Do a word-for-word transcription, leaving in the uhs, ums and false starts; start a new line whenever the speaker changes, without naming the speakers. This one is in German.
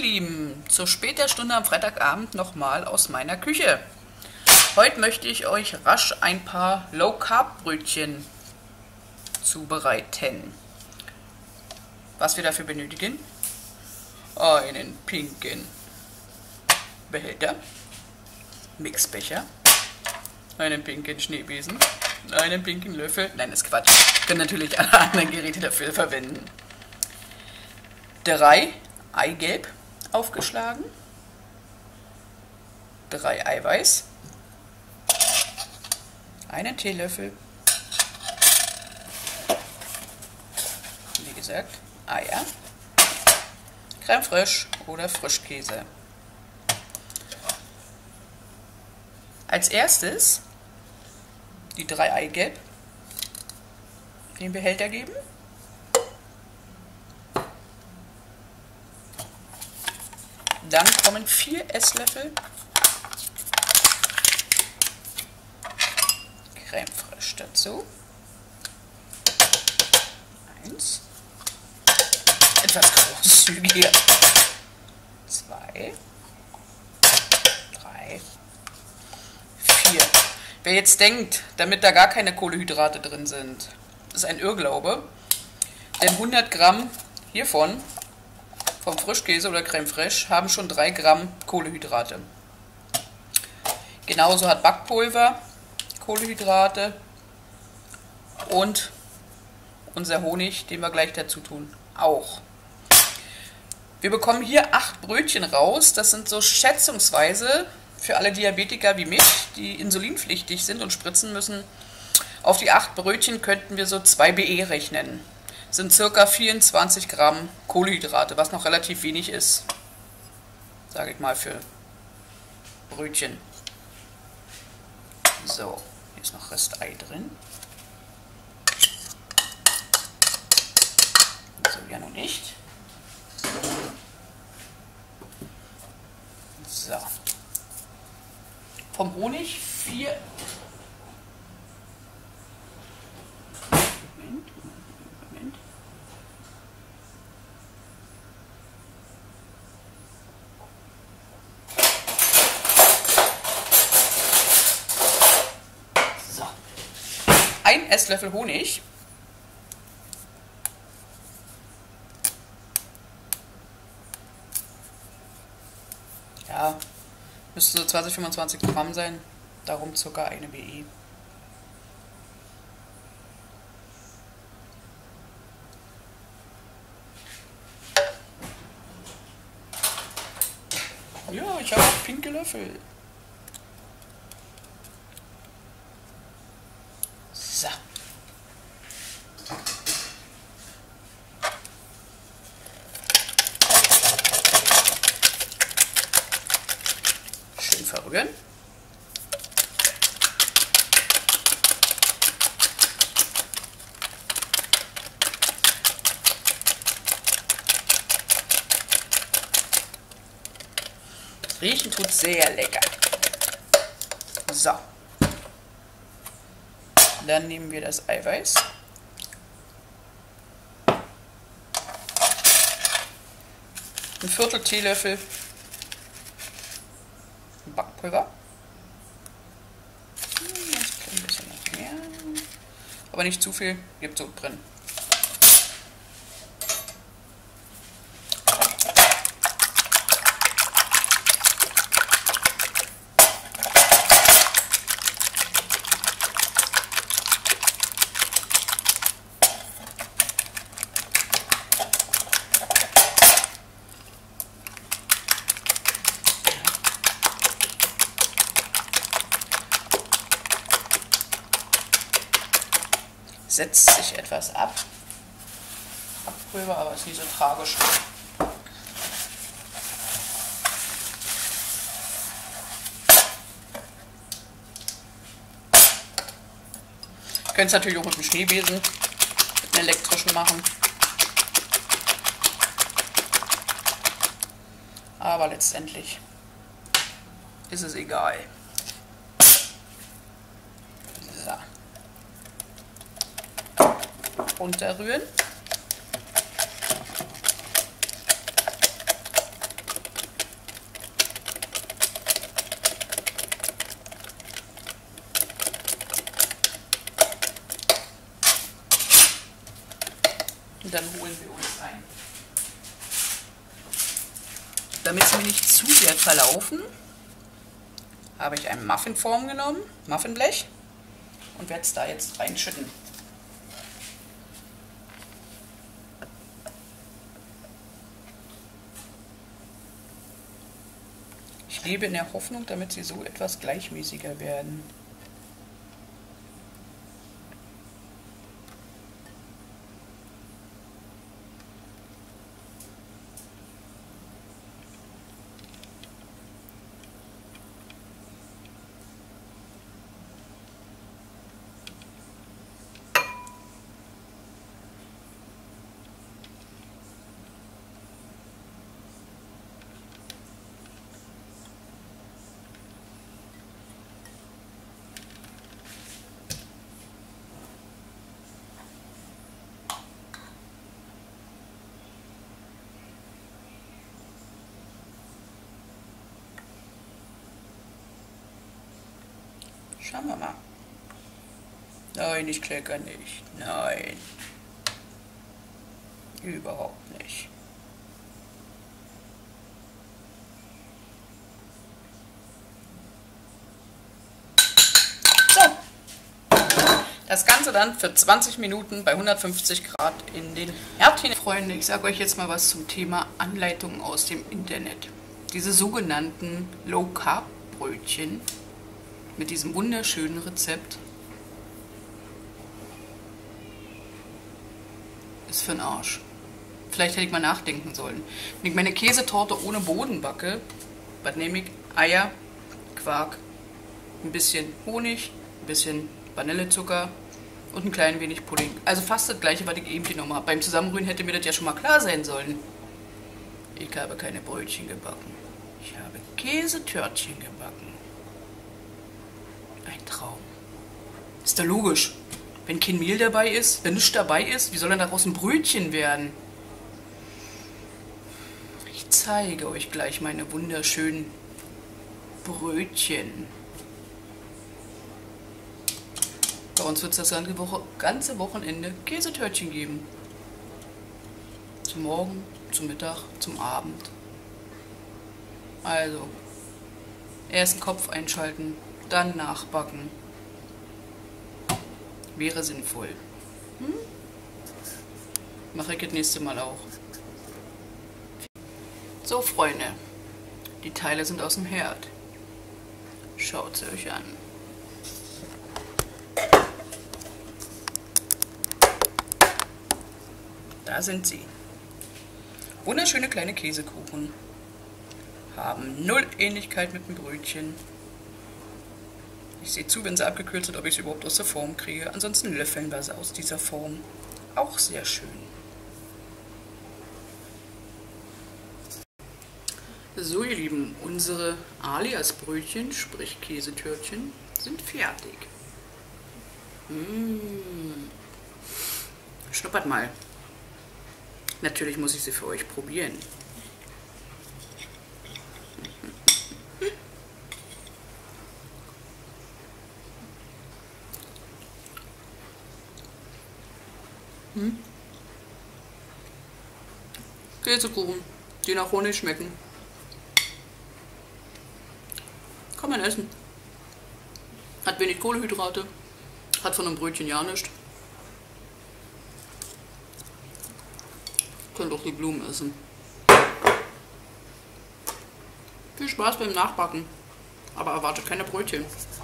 Lieben, zu später Stunde am Freitagabend nochmal aus meiner Küche. Heute möchte ich euch rasch ein paar Low-Carb-Brötchen zubereiten. Was wir dafür benötigen: einen pinken Behälter, Mixbecher, einen pinken Schneebesen, einen pinken Löffel, nein, das ist Quatsch, ihr könnt natürlich alle anderen Geräte dafür verwenden. Drei Eigelb aufgeschlagen, drei Eiweiß, einen Teelöffel, wie gesagt, Eier, Creme fraiche oder Frischkäse. Als erstes die drei Eigelb in den Behälter geben. Dann kommen vier Esslöffel Creme fraiche dazu. Eins. Etwas großzügiger. Zwei. Drei. Vier. Wer jetzt denkt, damit da gar keine Kohlenhydrate drin sind, ist ein Irrglaube. Denn hundert Gramm hiervon vom Frischkäse oder Creme fraiche haben schon drei Gramm Kohlenhydrate. Genauso hat Backpulver Kohlenhydrate und unser Honig, den wir gleich dazu tun, auch. Wir bekommen hier acht Brötchen raus. Das sind so schätzungsweise für alle Diabetiker wie mich, die insulinpflichtig sind und spritzen müssen. Auf die acht Brötchen könnten wir so zwei B E rechnen. Sind circa vierundzwanzig Gramm Kohlenhydrate, was noch relativ wenig ist, sage ich mal, für Brötchen. So, hier ist noch Restei drin. So, ja noch nicht. So. Vom Honig vier. Moment, Moment. So. Ein Esslöffel Honig. Ja, müsste so zwanzig, fünfundzwanzig Gramm sein, darum ca. eine B E. Ja, ich habe auch pinke Löffel. So. Schön verrühren. Das Riechen tut sehr lecker. So. Dann nehmen wir das Eiweiß. Ein Viertel Teelöffel Backpulver. Jetzt ein bisschen noch mehr. Aber nicht zu viel, gibt so drin. Setzt sich etwas ab. Backpulver, aber ist nicht so tragisch. Ihr könnt es natürlich auch mit dem Schneebesen, mit einem elektrischen machen. Aber letztendlich ist es egal. So. Runterrühren. Und dann holen wir uns ein. Damit sie mir nicht zu sehr verlaufen, habe ich eine Muffinform genommen, Muffinblech, und werde es da jetzt reinschütten. Ich lebe in der Hoffnung, damit sie so etwas gleichmäßiger werden. Schauen wir mal. Nein, ich kleckere nicht. Nein. Überhaupt nicht. So. Das Ganze dann für zwanzig Minuten bei hundertfünfzig Grad in den Herd hinein. Freunde, ich sage euch jetzt mal was zum Thema Anleitungen aus dem Internet. Diese sogenannten Low-Carb-Brötchen mit diesem wunderschönen Rezept ist für den Arsch. Vielleicht hätte ich mal nachdenken sollen. Wenn ich meine Käsetorte ohne Boden backe, was nehme ich? Eier, Quark, ein bisschen Honig, ein bisschen Vanillezucker und ein klein wenig Pudding. Also fast das gleiche, was ich eben genommen habe. Beim Zusammenrühren hätte mir das ja schon mal klar sein sollen. Ich habe keine Brötchen gebacken. Ich habe Käsetörtchen gebacken. Ein Traum. Ist doch logisch. Wenn kein Mehl dabei ist, wenn nichts dabei ist, wie soll dann daraus ein Brötchen werden? Ich zeige euch gleich meine wunderschönen Brötchen. Bei uns wird es das ganze, Woche, ganze Wochenende Käsetörtchen geben. Zum Morgen, zum Mittag, zum Abend. Also, erst den Kopf einschalten, dann nachbacken. Wäre sinnvoll. Hm? Mache ich das nächste Mal auch. So, Freunde. Die Teile sind aus dem Herd. Schaut sie euch an. Da sind sie. Wunderschöne kleine Käsekuchen. Haben null Ähnlichkeit mit dem Brötchen. Ich sehe zu, wenn sie abgekühlt sind, ob ich sie überhaupt aus der Form kriege. Ansonsten löffeln wir sie aus dieser Form. Auch sehr schön. So, ihr Lieben, unsere Alias-Brötchen, sprich Käsetörtchen, sind fertig. Mmh. Schnuppert mal. Natürlich muss ich sie für euch probieren. Hm? Käsekuchen, die nach Honig schmecken. Kann man essen. Hat wenig Kohlenhydrate, hat von einem Brötchen ja nichts. Könnt auch die Blumen essen. Viel Spaß beim Nachbacken, aber erwartet keine Brötchen.